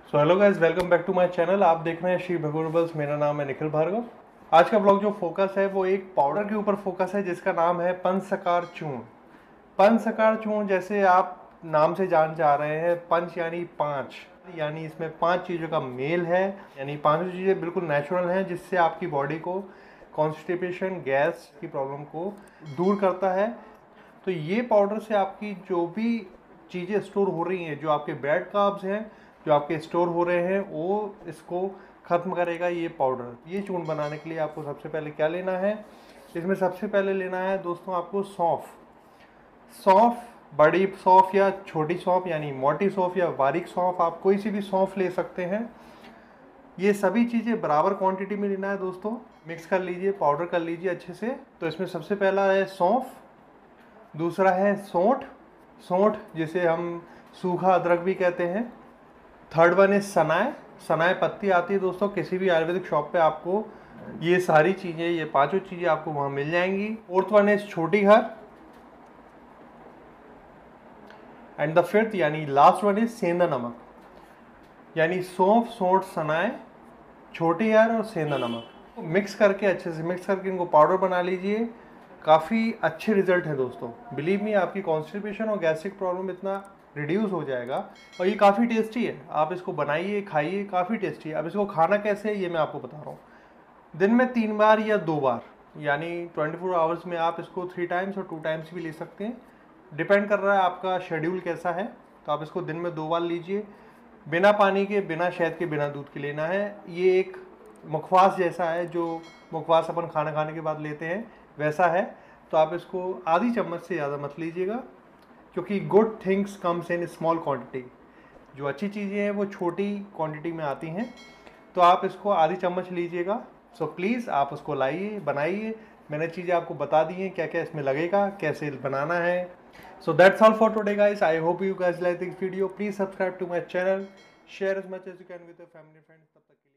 So hello guys, welcome back to my channel. आप देख रहे हैं श्री भगोरबल्स। मेरा नाम है निखिल भार्गव। आज का ब्लॉग जो फोकस है वो एक पाउडर के ऊपर फोकस है जिसका नाम है पंचसकार चूर्ण। पंचसकार चूर्ण जैसे आप नाम से जान जा रहे हैं, पंच यानी पाँच, यानी इसमें 5 चीज़ों का मेल है, यानी पांचों चीज़ें बिल्कुल नेचुरल हैं जिससे आपकी बॉडी को कॉन्स्टिपेशन, गैस की प्रॉब्लम को दूर करता है। तो ये पाउडर से आपकी जो भी चीज़ें स्टोर हो रही हैं, जो आपके बैड कार्ब्स हैं जो आपके स्टोर हो रहे हैं, वो इसको ख़त्म करेगा ये पाउडर। ये चूर्ण बनाने के लिए आपको सबसे पहले क्या लेना है, इसमें सबसे पहले लेना है दोस्तों आपको सौंफ। सौंफ, बड़ी सौंफ या छोटी सौंफ, यानी मोटी सौंफ या बारीक सौंफ, आप कोई सी भी सौंफ ले सकते हैं। ये सभी चीज़ें बराबर क्वांटिटी में लेना है दोस्तों। मिक्स कर लीजिए, पाउडर कर लीजिए अच्छे से। तो इसमें सबसे पहला है सौंफ, दूसरा है सौंठ, सौंठ जिसे हम सूखा अदरक भी कहते हैं। थर्ड वन इज सनाए, सनाए पत्ती आती है दोस्तों, किसी भी आयुर्वेदिक शॉप पे आपको ये सारी चीज़ें, ये पांचों चीज़ें आपको वहाँ मिल जाएंगी। फोर्थ वन इज छोटी घर, एंड द फिफ्थ यानी लास्ट वन इज सेंधा नमक। यानी सौंफ, सौंठ, सनाए, छोटी हर और सेंधा नमक मिक्स करके, अच्छे से मिक्स करके इनको पाउडर बना लीजिए। काफ़ी अच्छे रिजल्ट हैं दोस्तों, बिलीव मी। आपकी कॉन्स्टिपेशन और गैस्ट्रिक प्रॉब्लम इतना रिड्यूस हो जाएगा। और ये काफ़ी टेस्टी है, आप इसको बनाइए, खाइए, काफ़ी टेस्टी है। अब इसको खाना कैसे है ये मैं आपको बता रहा हूँ। दिन में 3 बार या 2 बार, यानी 24 आवर्स में आप इसको 3 टाइम्स और 2 टाइम्स भी ले सकते हैं। डिपेंड कर रहा है आपका शेड्यूल कैसा है। तो आप इसको दिन में 2 बार लीजिए। बिना पानी के, बिना शहद के, बिना दूध के लेना है। ये एक मुखवास जैसा है, जो मुखवास अपन खाना खाने के बाद लेते हैं वैसा है। तो आप इसको आधी चम्मच से ज़्यादा मत लीजिएगा, क्योंकि good things comes in small quantity. जो अच्छी चीज़ें हैं वो छोटी क्वांटिटी में आती हैं। तो आप इसको आधी चम्मच लीजिएगा। सो प्लीज़ आप उसको लाइए, बनाइए। मैंने चीज़ें आपको बता दी हैं क्या क्या इसमें लगेगा, कैसे बनाना है। So that's all for today guys. I hope you guys like this video. Please subscribe to my channel. Share as much as you can with your family and friends.